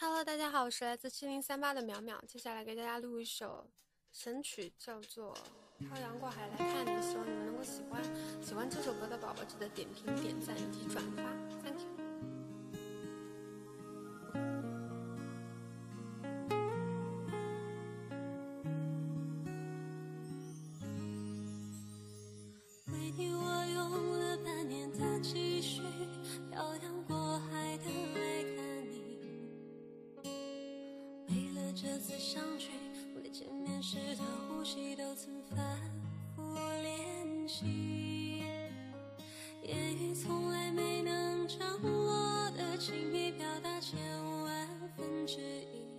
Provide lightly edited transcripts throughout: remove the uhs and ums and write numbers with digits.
Hello，大家好，我是来自7038的淼淼，接下来给大家录一首神曲，叫做《漂洋过海来看你》，希望你们能够喜欢。喜欢这首歌的宝宝，记得点评、点赞以及转发 ，Thank you。 为你，我用了半年的积蓄，漂洋过海的来看你。为了这次相聚，为见面时的呼吸，都曾反复练习。言语从来没能将我的情意表达千万分之一。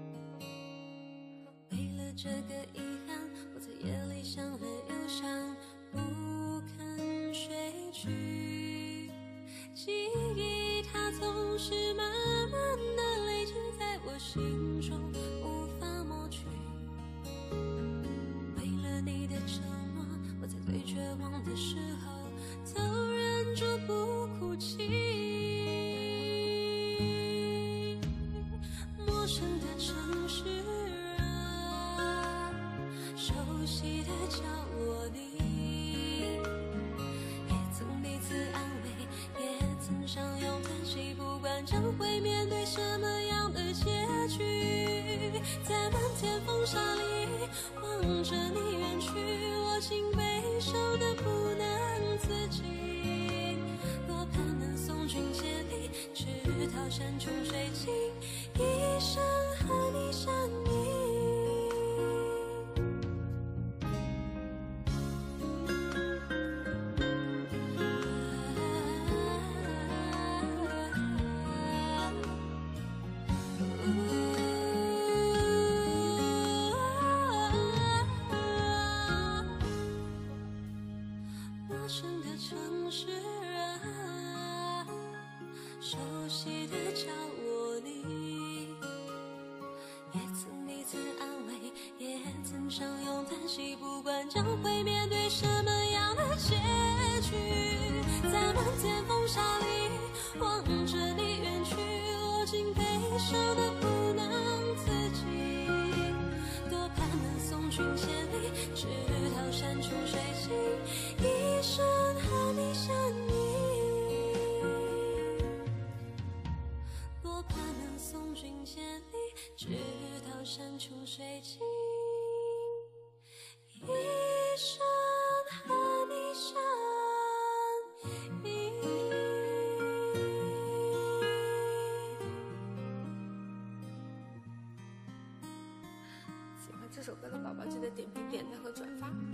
为了这个遗憾，我在夜里想了又想，不肯睡去。记忆它总是慢慢的累积在我心中，无法抹去。为了你的承诺，我在最绝望的时候都忍住不哭泣。陌生的城市啊，熟悉的角落里，也曾彼此安慰，也曾相拥叹息，不管将会面对什么样的结局。在漫天风沙里望着你远去，我竟悲伤的不能自己。多盼能送君千里，直到山穷水尽，一生和你相依。陌生的城市啊，熟悉的角落里，也曾彼此安慰，也曾相拥叹息，不管将会面对什么样的结局。在漫天风沙里望着你远去，我竟悲伤的不能自己。多盼能送君千里，直到山穷水尽，一生和你相依。多盼能送君千里，直到山穷水尽，一生和你相依。 喜欢这首歌的宝宝，记得点评、点赞和转发。